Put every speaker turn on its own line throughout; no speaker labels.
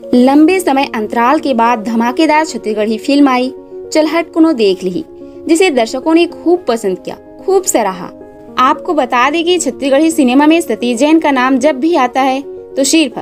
लंबे समय अंतराल के बाद धमाकेदार छत्तीसगढ़ी फिल्म आई चल हट कुनो देख ली, जिसे दर्शकों ने खूब पसंद किया, खूब सराहा। आपको बता दें कि छत्तीसगढ़ी सिनेमा में सतीश जैन का नाम जब भी आता है तो सिर्फ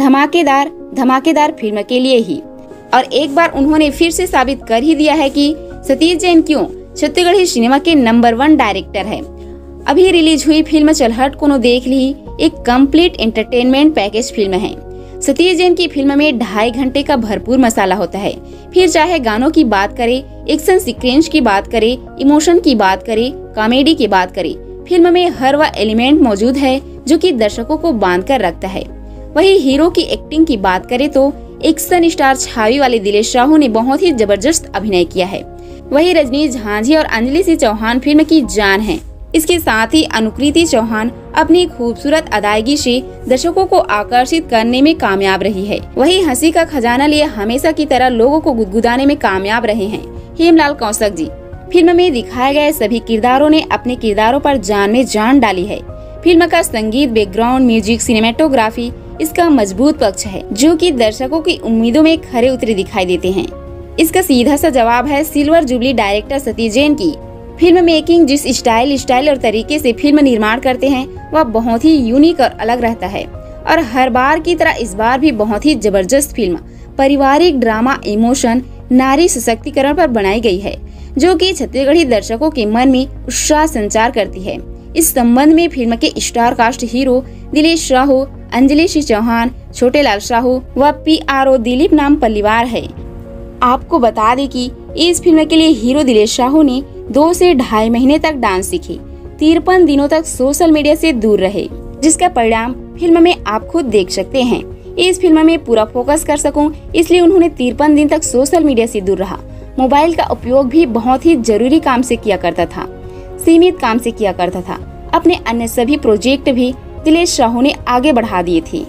धमाकेदार फिल्म के लिए ही। और एक बार उन्होंने फिर से साबित कर ही दिया है कि सतीश जैन क्यों छत्तीसगढ़ी सिनेमा के नंबर 1 डायरेक्टर है। अभी रिलीज हुई फिल्म चल हट कुनो देख ली एक कंप्लीट एंटरटेनमेंट पैकेज फिल्म है। सतीश जैन की फिल्म में 2.5 घंटे का भरपूर मसाला होता है। फिर चाहे गानों की बात करें, एक्शन सीक्वेंस की बात करें, इमोशन की बात करें, कॉमेडी की बात करें, फिल्म में हर वह एलिमेंट मौजूद है जो कि दर्शकों को बांध कर रखता है। वही हीरो की एक्टिंग की बात करें तो एक्शन स्टार छावी वाले दिलेश राहू ने बहुत ही जबरदस्त अभिनय किया है। वही रजनीश झांझी और अंजलि सिंह चौहान फिल्म की जान है। इसके साथ ही अनुकृति चौहान अपनी खूबसूरत अदायगी से दर्शकों को आकर्षित करने में कामयाब रही है। वही हंसी का खजाना लिए हमेशा की तरह लोगों को गुदगुदाने में कामयाब रहे हैं हेमलाल कौशिक जी। फिल्म में दिखाए गए सभी किरदारों ने अपने किरदारों पर जान में जान डाली है। फिल्म का संगीत, बैकग्राउंड म्यूजिक, सिनेमेटोग्राफी इसका मजबूत पक्ष है जो कि दर्शकों की उम्मीदों में खरे उतरे दिखाई देते हैं। इसका सीधा सा जवाब है silver jubilee director Satish Jain की फिल्म मेकिंग। जिस स्टाइल और तरीके से फिल्म निर्माण करते हैं वह बहुत ही यूनिक और अलग रहता है। और हर बार की तरह इस बार भी बहुत ही जबरदस्त फिल्म पारिवारिक ड्रामा, इमोशन, नारी सशक्तिकरण पर बनाई गई है जो कि छत्तीसगढ़ी दर्शकों के मन में उत्साह संचार करती है। इस संबंध में फिल्म के star cast hero Dilesh Rahu, Anjali Singh Chauhan, Chhote Lal Sahu व PRO दिलीप नाम परिवार है। आपको बता दें कि इस फिल्म के लिए हीरो दिलेश साहू ने 2 से 2.5 महीने तक डांस सीखे, 53 दिनों तक सोशल मीडिया से दूर रहे, जिसका परिणाम फिल्म में आप खुद देख सकते हैं। इस फिल्म में पूरा फोकस कर सकूं इसलिए उन्होंने 53 दिन तक सोशल मीडिया से दूर रहा। मोबाइल का उपयोग भी बहुत ही जरूरी काम से किया करता था, सीमित काम से किया करता था। अपने अन्य सभी प्रोजेक्ट भी दिलेश साहू ने आगे बढ़ा दिए थे।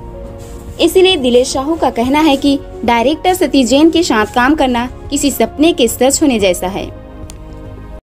इसीलिए दिलेश साहू का कहना है कि डायरेक्टर सतीश जैन के साथ काम करना किसी सपने के सच होने जैसा है।